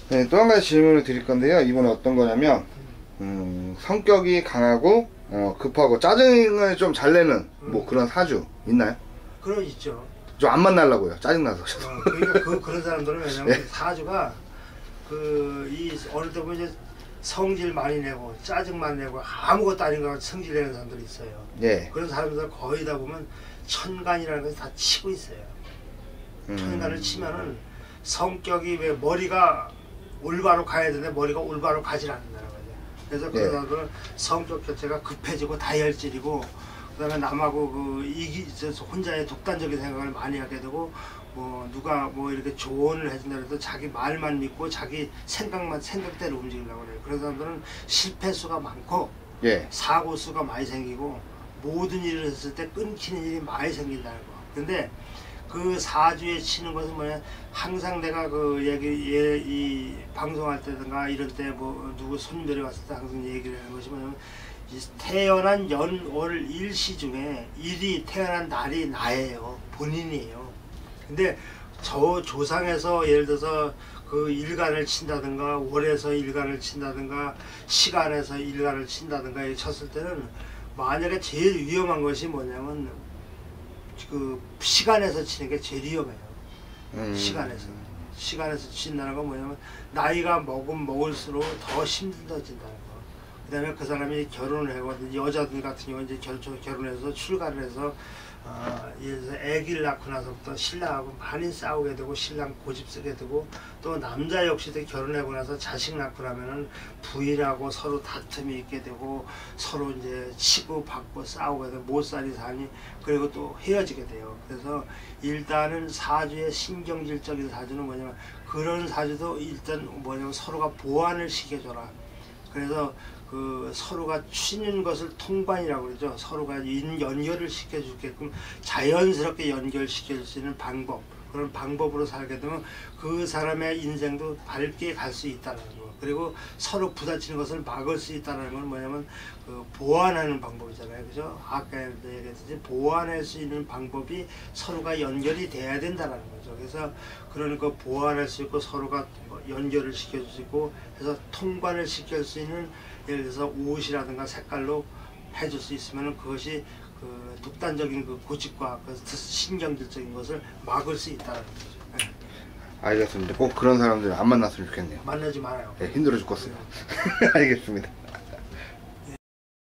네, 또 한 가지 질문을 드릴 건데요. 이번에 어떤 거냐면 성격이 강하고 급하고 짜증을 좀 잘 내는 뭐 그런 사주 있나요? 그런 있죠. 좀 안 만나려고요. 짜증나서. 그러니까 그런 사람들은 왜냐면 네. 사주가 이 어릴 때 보면 이제 성질 많이 내고 짜증만 내고 아무것도 아닌 것 같이 성질 내는 사람들이 있어요. 예. 그런 사람들 거의 다 보면 천간이라는 것을 다 치고 있어요. 천간을 치면은 성격이 왜 머리가 올바로 가야 되는데 머리가 올바로 가질 않는다는 거죠. 그래서 그런 사람들은 성격 자체가 급해지고 다혈질이고 그다음에 남하고 혼자의 독단적인 생각을 많이 하게 되고 뭐 누가 뭐 이렇게 조언을 해준다 해도 자기 말만 믿고 자기 생각대로 움직이려고 그래요. 그런 사람들은 실패 수가 많고 예. 사고 수가 많이 생기고 모든 일을 했을 때 끊기는 일이 많이 생긴다는 거. 근데 그 사주에 치는 것은 뭐냐, 항상 내가 이 방송할 때든가 이럴 때 뭐 누구 손님들이 왔을 때 항상 얘기를 하는 것이 뭐냐면 태어난 연월 일시 중에 일이 태어난 날이 나예요. 본인이에요. 근데 저 조상에서 예를 들어서 그 일간을 친다든가 월에서 일간을 친다든가 시간에서 일간을 친다든가 이렇게 쳤을 때는 만약에 제일 위험한 것이 뭐냐면 그 시간에서 치는 게 제일 위험해요. 시간에서 친다는 건 뭐냐면 나이가 먹을수록 더 힘들어진다는 거. 그 다음에 그 사람이 결혼을 하고 여자들 같은 경우는 이제 결혼해서 출가를 해서 예를 들어서 아기를 낳고 나서부터 신랑하고 많이 싸우게 되고 신랑 고집 쓰게 되고 또 남자 역시도 결혼하고 나서 자식 낳고 나면은 부인하고 서로 다툼이 있게 되고 서로 이제 치고 받고 싸우게 되고 못 살이 사니 그리고 또 헤어지게 돼요. 그래서 일단은 사주의 신경질적인 사주는 뭐냐면 그런 사주도 일단 뭐냐면 서로가 보완을 시켜줘라. 그래서 그 서로가 치는 것을 통반이라고 그러죠. 서로가 연결을 시켜주게끔 자연스럽게 연결시킬 수 있는 방법, 그런 방법으로 살게 되면 그 사람의 인생도 밝게 갈 수 있다는 거. 그리고 서로 부딪히는 것을 막을 수 있다는 건 뭐냐면 그 보완하는 방법이잖아요. 그죠? 아까 얘기했듯이 보완할 수 있는 방법이 서로가 연결이 돼야 된다는 거죠. 그래서 그러니까 보완할 수 있고 서로가 연결을 시켜줄 수 있고 해서 통관을 시킬 수 있는 예를 들어서 옷이라든가 색깔로 해줄 수 있으면 그것이 그 독단적인 그 고집과 그 신경질적인 것을 막을 수 있다는 거죠. 네. 알겠습니다. 꼭 그런 사람들 안 만났으면 좋겠네요. 만나지 말아요. 네, 힘들어 죽겠어요. 알겠습니다.